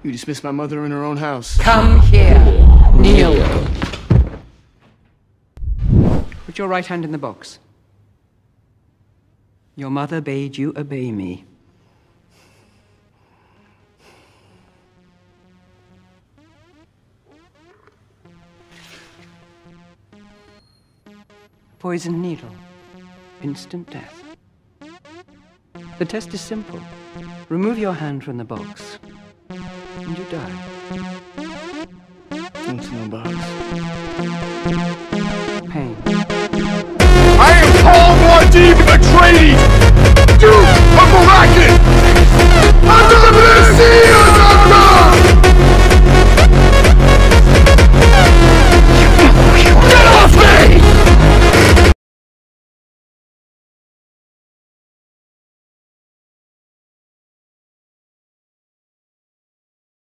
You dismissed my mother in her own house. Come here. Kneel. Put your right hand in the box. Your mother bade you obey me. Poison needle. Instant death. The test is simple. Remove your hand from the box, and you die. What's in the box? Pain. I am Paul Atreides, Duke of Hubbleae! I'm delivering the seal!